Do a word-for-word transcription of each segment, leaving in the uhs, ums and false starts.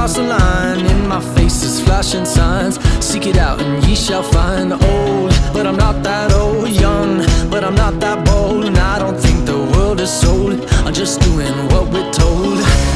cross the line. In my face is flashing signs. Seek it out and ye shall find. Old, but I'm not that old. Young, but I'm not that bold. And I don't think the world is sold. I'm just doing what we're told.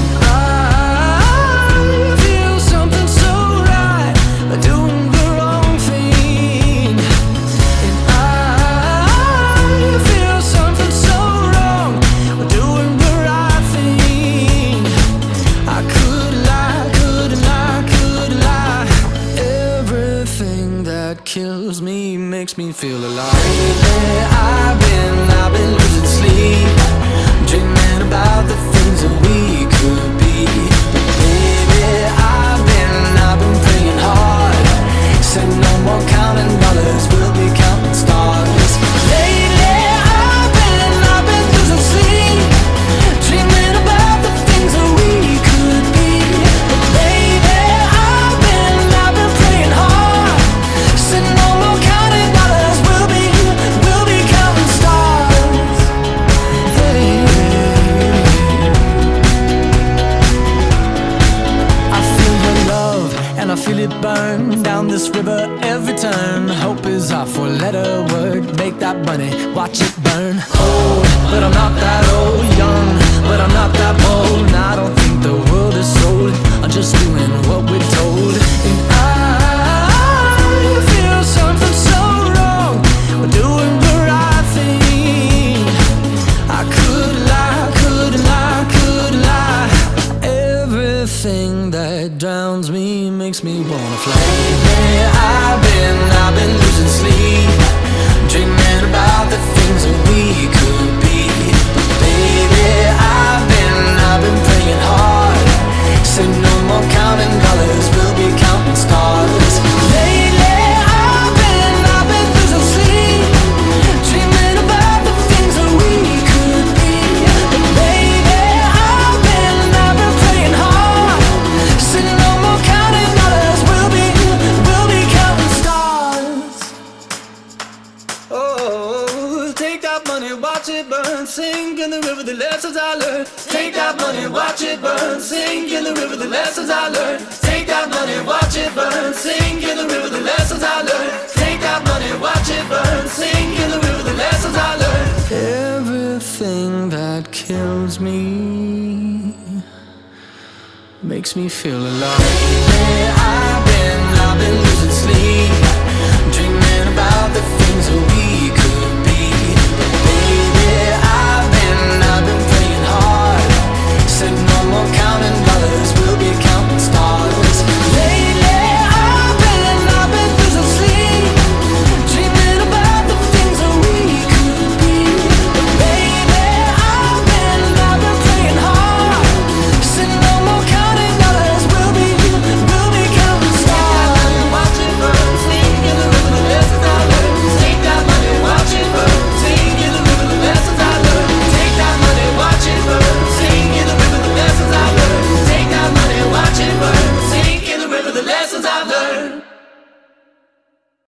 I feel something so right, doing the wrong thing. And I feel something so wrong, doing the right thing. I could lie, could lie, could lie. Everything that kills me makes me feel alive. Lately I've been, I've been losing sleep, dreaming about the things that we could be. Baby, I've been, I've been praying hard. Said no more counting dollars, we'll be counting stars. Lately I've been, I've been losing sleep, dreaming about the things that we could be. But baby, I've been, I've been praying hard. Said no more counting dollars, we'll be, we'll be counting stars. Hey. I feel your love and I feel it burn down this river every turn. Hope is our four-letter word. Make that money, watch it burn. Old, but I'm not that old. Young, but I'm not that bold. And I don't think the world is sold. I'm just doing what we're told. And I feel something so wrong, we're doing the right thing. I could lie, could lie, could lie. Everything that drowns me makes me wanna fly. Lately I've been, I've been losing sleep, dreaming about the things that we could be. But baby, I've been, I've been praying hard. Said no more counting dollars, we'll be counting stars. Lately I've been, I've been losing sleep, dreaming about the things that we could be. But baby, I've been, I've been praying hard. Said no more counting dollars, we'll be, we'll be counting stars. Oh, take that money, watch it burn, sink in the river, the lessons I learned. Take that money, watch it burn, sink in the river, the lessons I learned. Take that money, watch it burn, sink in the river, the lessons I learned. Take that money, watch it burn, sink in the river, the lessons I learned. Everything that kills me makes me feel alive. Lately I've been, I've been losing sleep,